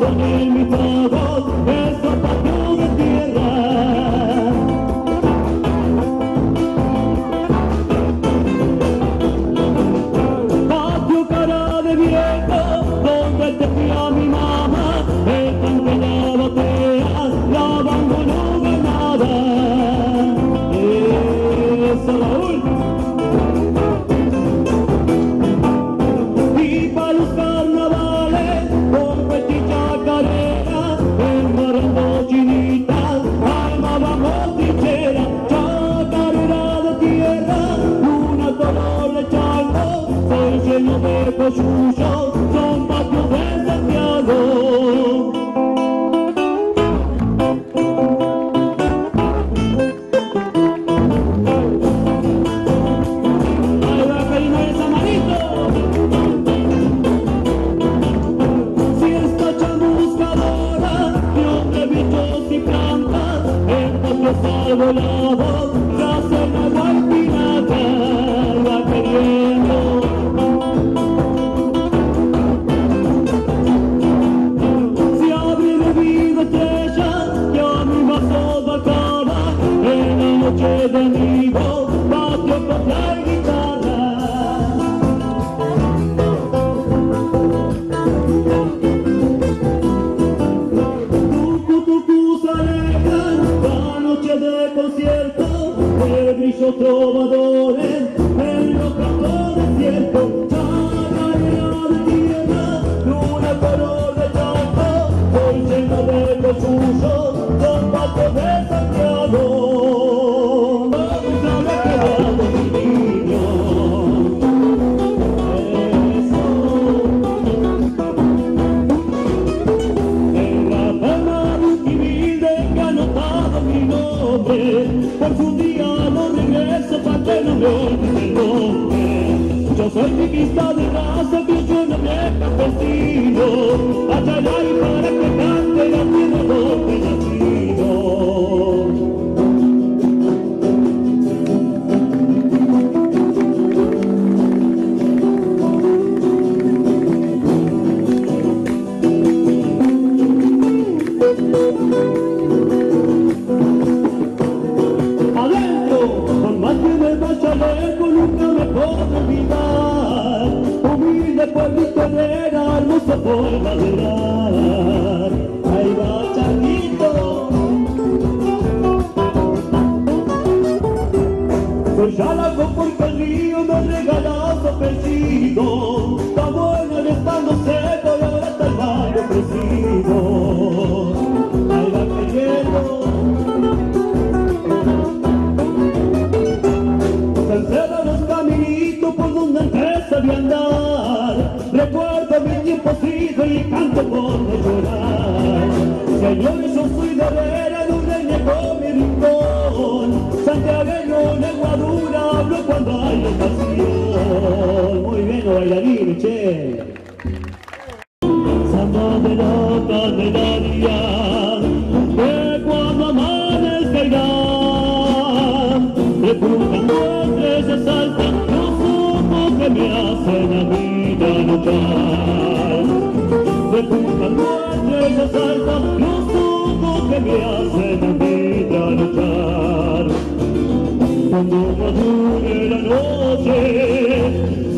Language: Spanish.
ponen mis ojos esos patios de tierra. Patio cara de viejo, donde te fui a mi mamá, el tanque de botellas, la abandono ganada. Eso, Raúl. Y para los carnavales, con petilla carrera, enmarrando chinitas, armábamos trinchera, chacarera de tierra, una color de chango, soy lleno de cochullos, son patios de Santiago. Ahí va Karina de Samarito. Si esta chamuscadora de hombre, bichos y plantas, en patios arbolados, tras el agua y pirata, va queriendo. Si abre bebido estrella, que a mi vaso bajaba, en la noche de amigo, patio con la guitarra. Tucutucus alejan la noche de concierto, de brillos trovadores, en los campos desiertos, chacarera de tierra, luna color de chango, soy lleno de cochullos, son patios de Santiago. Vamos a ver que vamos, mi niño. Eso. En la palma de un humilde que ha anotado mi nombre, por si un día no regreso pa' que no me olvide el nombre. Yo soy piquista de raza, criollo de campesino, Achalay para que cante la tierra donde nacido. Adentro, por más que me vaya lejos, nunca me puedo olvidar. Humilde pueblito herrera, hermoso por madurar. Ahí va Changuito. Pues ya la porque el río me regaló su pechito. Está bueno el estando seco y ahora está el barrio crecido. Ahí va cayendo. Se encerran los caminitos por donde antes sabía andar. Recuerdo mis tiempos hijos y canto por no llorar. Señores, yo soy de Herrera, no le niego mi rincón. Santiagueño, lengua dura, hablo cuando hay ocasión. Muy bien, los bailarines, che. Samba de la Candelaria, que cuando amanezca irá. Repuntando estrellas altas, los ojos que me hacen a mí ya luchar. Repuntando estrellas altas, los ojos que me hacen a mí ya luchar. Cuando madure la noche,